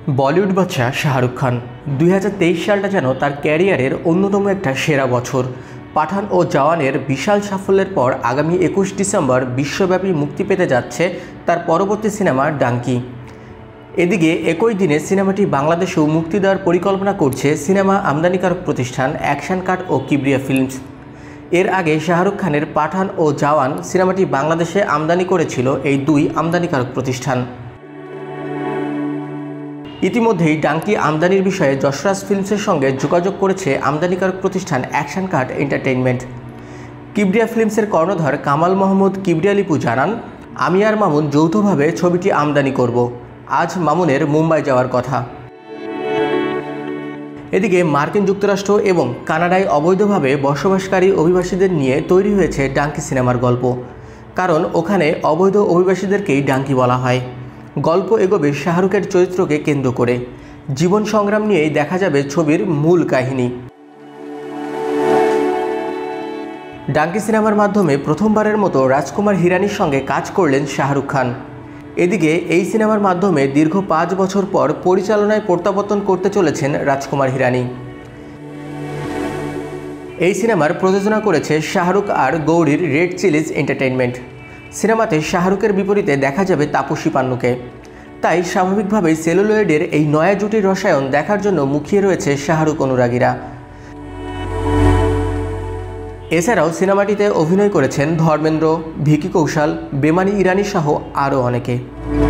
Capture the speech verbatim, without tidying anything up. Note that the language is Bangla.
बॉलीवुड बादशाह शाहरुख खान দুই হাজার তেইশ সালটা যেন তার ক্যারিয়ারের অন্যতম একটা সেরা বছর। পাঠান ও জওয়ানের বিশাল সাফল্যের পর আগামী একুশ ডিসেম্বর বিশ্বব্যাপী মুক্তি পেতে যাচ্ছে তার পরবর্তী সিনেমা ডাঙ্কি। এদিকে একই দিনে সিনেমাটি বাংলাদেশেও মুক্তি দেওয়ার পরিকল্পনা করছে সিনেমা আমদানিকারক প্রতিষ্ঠান অ্যাকশন কাট ও কিবরিয়া ফিল্মস। এর আগে শাহরুখ খানের পাঠান ও জওয়ান সিনেমাটি বাংলাদেশে আমদানি করেছিল এই দুই আমদানিকারক প্রতিষ্ঠান। ইতিমধ্যেই ডাঙ্কি আমদানির বিষয়ে যশরাজ ফিল্মসের সঙ্গে যোগাযোগ করেছে আমদানিকারক প্রতিষ্ঠান অ্যাকশন কাট এন্টারটেইনমেন্ট। কিবরিয়া ফিল্মসের কর্ণধার কামাল মাহমুদ কিবরিয়া লিপু জানান, আমি আর মামুন যৌথভাবে ছবিটি আমদানি করব। আজ মামুনের মুম্বাই যাওয়ার কথা। এদিকে মার্কিন যুক্তরাষ্ট্র এবং কানাডায় অবৈধভাবে বসবাসকারী অভিবাসীদের নিয়ে তৈরি হয়েছে ডাঙ্কি সিনেমার গল্প, কারণ ওখানে অবৈধ অভিবাসীদেরকেই ডাঙ্কি বলা হয়। গল্প এগোবে শাহরুখের চরিত্রকে কেন্দ্র করে। জীবন সংগ্রাম নিয়েই দেখা যাবে ছবির মূল কাহিনী। ডাঙ্কি সিনেমার মাধ্যমে প্রথমবারের মতো রাজকুমার হিরানির সঙ্গে কাজ করলেন শাহরুখ খান। এদিকে এই সিনেমার মাধ্যমে দীর্ঘ পাঁচ বছর পর পরিচালনায় প্রত্যাবর্তন করতে চলেছেন রাজকুমার হিরানি। এই সিনেমার প্রযোজনা করেছে শাহরুখ আর গৌরীর রেড চিলিজ এন্টারটেইনমেন্ট। সিনেমাতে শাহরুখের বিপরীতে দেখা যাবে তাপসী পান্নুকে। তাই স্বাভাবিকভাবেই সেলুলয়েডের এই নয়া জুটির রসায়ন দেখার জন্য মুখিয়ে রয়েছে শাহরুখ অনুরাগীরা। এছাড়াও সিনেমাটিতে অভিনয় করেছেন ধর্মেন্দ্র, ভিকি কৌশল, বেমানি ইরানি সহ আরও অনেকে।